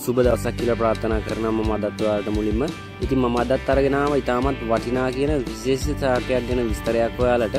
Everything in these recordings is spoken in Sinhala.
සුබ දවසක් කියලා ප්‍රාර්ථනා කරනවා මම අදත් ඔයාලට මුලින්ම. ඉතින් මම අදත් අරගෙන ආවා ඊටමත් වටිනා කියන විශේෂ සාකයක් ගැන විස්තරයක් ඔයාලට.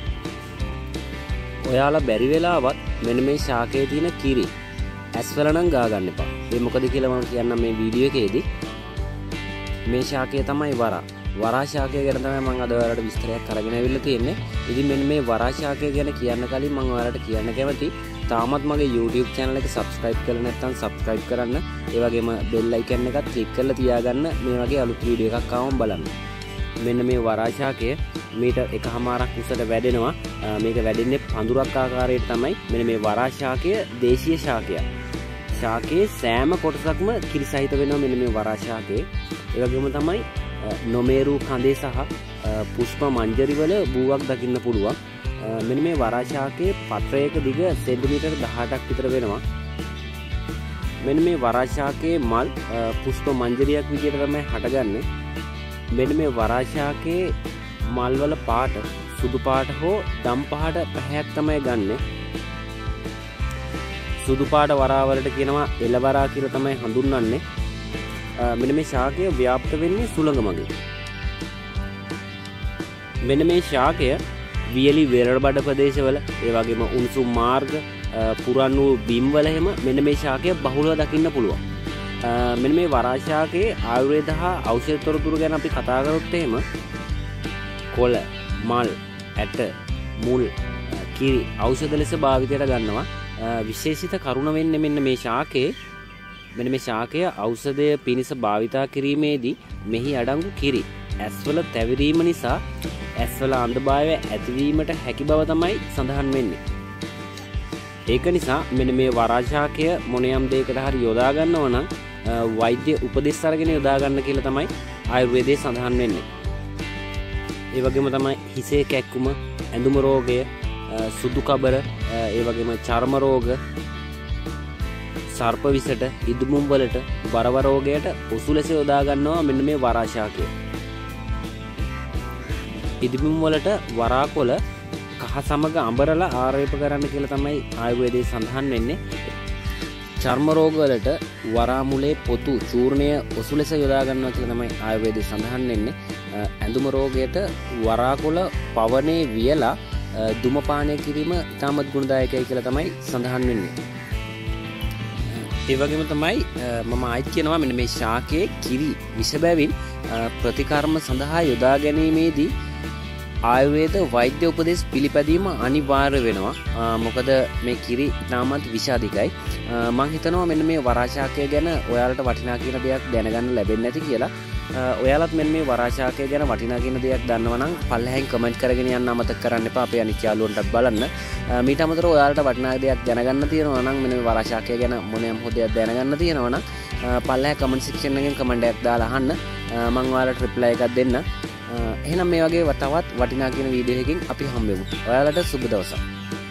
ඔයාලා බැරි වෙලාවත් මෙන්න මේ ශාකයේ තියෙන කිරි ඇස්වල නම් ගා ගන්න එපා. ඒ මොකද කියලා මම කියන්නම් මේ වීඩියෝ එකේදී. මේ ශාකය තමයි වරා ශාකය ගැන තමයි මම අද ඔයාලට විස්තරයක් අරගෙන ආවිල්ලා තියෙන්නේ. ඉතින් මෙන්න මේ වරා ශාකය ගැන කියන්න කලින් මම ඔයාලට කියන්න කැමති තාමත් මගේ YouTube channel එක subscribe කරලා නැත්නම් subscribe කරන්න. ඒ වගේම bell icon එකත් click කරලා තියාගන්න මේ වගේ අලුත් වීඩියෝ එකක් ආවම බලන්න. මෙන්න මේ වරා ශාකය මීටර් 1.5ක් උසට වැඩෙනවා. මේක වැඩෙන්නේ පඳුරක් ආකාරයට තමයි. මෙන්න මේ වරා ශාකය දේශීය ශාකයක්. ශාකයේ සෑම කොටසක්ම කිරි සහිත වෙනවා මෙන්න මේ වරා ශාකයේ. ඒ වගේම තමයි නොමේරු කඳේ සහ පුෂ්ප මංජරි වල බූවක් දකින්න පුළුවන්. මෙන්න මේ වරා ශාකයේ පත්‍රයක දිග සෙන්ටිමීටර් 18ක් විතර වෙනවා. මෙන්න මේ වරා ශාකයේ මල් පුෂ්ප මංජරියක් විදිහට තමයි හටගන්නේ. මෙන්න මේ වරා ශාකයේ මල් වල පාට සුදු පාට හෝ දම් පාට පැහැයක් තමයි ගන්නෙ. සුදු පාට වරා වලට කියනවා එළවරා කියලා තමයි හඳුන්වන්නේ. මෙන්න මේ ශාකය ව්‍යාප්ත වෙන්නේ සුළඟ මගින්. මෙන්න මේ ශාකය වියලි වෙරළබඩ ප්‍රදේශවල ඒ වගේම උණුසුම් මාර්ග පුරන් වූ බිම්වල එහෙම මෙන්න මේ ශාකය බහුලව දකින්න පුළුවන්. මෙන්න මේ වරා ශාකයේ ආයුර්වේද හා ඖෂධ තොරතුරු ගැන අපි කතා කරොත් එහෙම කොළ, මල්, ඇට, මුල්, කිරි ඖෂධ ලෙස භාවිතයට ගන්නවා. විශේෂිත කරුණ වෙන්නේ මෙන්න මේ ශාකයේ මෙන්න මේ ශාකය ඖෂධය පිණිස භාවිතා කිරීමේදී මෙහි අඩංගු කිරි ඇස්වල තැවිරීම නිසා ඇස්වල අන්ධභාවය ඇතිවීමට හැකි බව තමයි සඳහන් වෙන්නේ. ඒක නිසා මෙන්න මේ වරා ශාකය මොනියම් දෙයකට හරි යොදා ගන්නවා නම් වෛද්‍ය උපදෙස් අරගෙන යොදා ගන්න කියලා තමයි ආයුර්වේදයේ සඳහන් වෙන්නේ. ඒ වගේම තමයි හිසේ කැක්කුම, ඇඳුම රෝගය, සුදු කබර, ඒ වගේම චර්ම රෝග, සර්ප විසට, ඉදුමුම් වලට, බරව රෝගයට ඔසු ලෙස යොදා ගන්නවා මෙන්න මේ වරා ශාකය. ඉදුමුම් වලට වරාකොළ කහ සමග අඹරලා ආරේප කරන්න කියලා තමයි ආයුර්වේදයේ සඳහන් වෙන්නේ. චර්ම රෝග වලට වරා මුලේ පොතු චූර්ණය ඔසු ලෙස යොදා ගන්නවා කියලා තමයි ආයුර්වේදයේ සඳහන් වෙන්නේ. ඇඳුම රෝගයට වරාකොළ පවනේ වියලා දුමපානය කිරීම ඉතාමත් ගුණදායකයි කියලා තමයි සඳහන් වෙන්නේ. ඒ වගේම තමයි මම ආයිත් කියනවා මෙන්න මේ ශාකයේ කිරි විෂ බැවින් ප්‍රතිකර්ම සඳහා යොදා ගැනීමේදී ආයුර්වේද වෛද්‍ය උපදෙස් පිළිපැදීම අනිවාර්ය වෙනවා. මොකද මේ කිරි ඉතාමත් විෂ අධිකයි. මම හිතනවා මෙන්න මේ වරා ශාකය ගැන ඔයාලට වටිනා කියන දෙයක් දැනගන්න ලැබෙන්නේ නැති කියලා. ඔයාලත් මෙන්න මේ වරා ශාකය ගැන වටිනා කියන දෙයක් දන්නවා නම් පල්ලෙහෙන් කමෙන්ට් කරගෙන යන්න අමතක කරන්න එපා. අපේ අනිත් යාළුවන්ටත් බලන්න. මීට අමතරව ඔයාලට වටිනා දෙයක් දැනගන්න තියෙනවා නම් මෙන්න මේ වරා ශාකය ගැන මොනියම් හෝ දෙයක් දැනගන්න තියෙනවා නම් පල්ලෙහ කමෙන්ට් සෙක්ෂන් එකෙන් කමෙන්ට් එකක් දාලා අහන්න. මම ඔයාලට රිප්ලයි එකක් දෙන්න. එහෙනම් මේ වගේ තවත් වටිනා කියන වීඩියෝ එකකින් අපි හම්බෙමු. ඔයාලට සුබ දවසක්.